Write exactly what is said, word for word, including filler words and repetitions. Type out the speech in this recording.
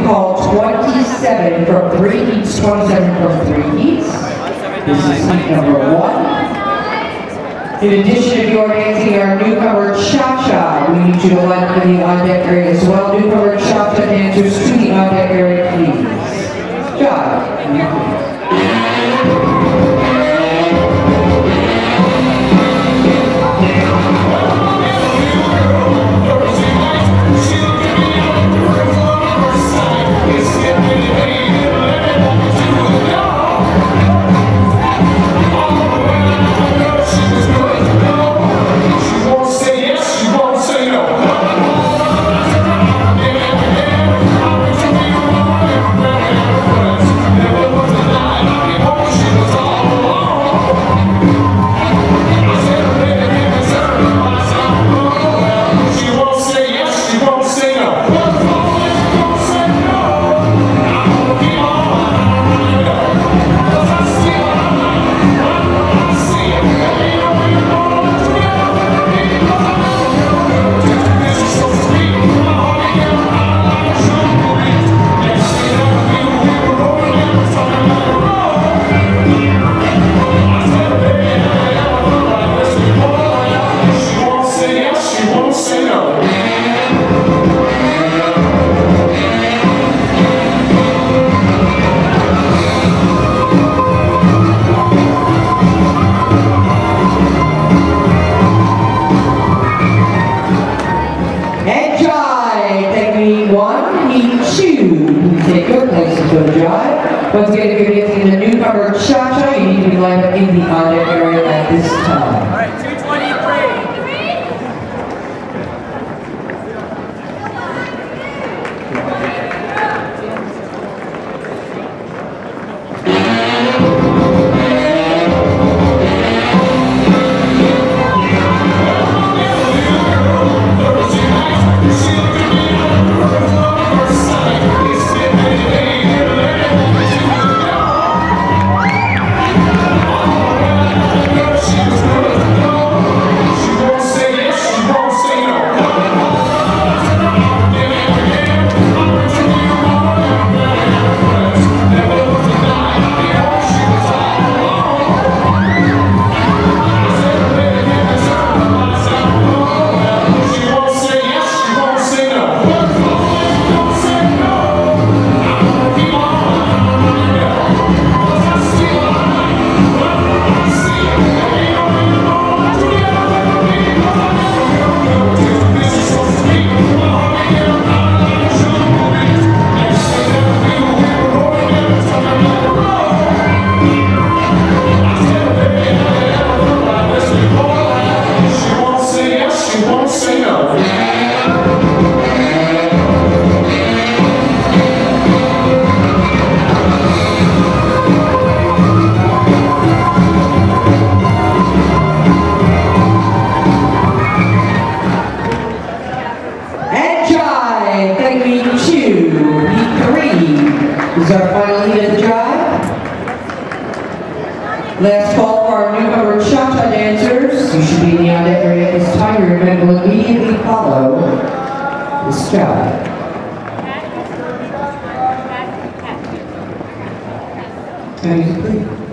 call twenty-seven from three heats, twenty-seven from three heats. This is heat number one. In addition, if you are dancing our newcomer cha-cha, we need you to line up in the on-deck area as well. Newcomer cha-cha dancers to the on-deck area, please. Jive. One, heat two. Please take your places to the Jive. Once again, if you're dancing the newcomer cha-cha, you need to be lined up in the on-deck area at this time. All right, two twenty-three. This is our final heat of the Jive. Last call for our newcomer cha-cha dancers. You should be in the on-deck area at this time. Your event will immediately follow this Jive. Can you please?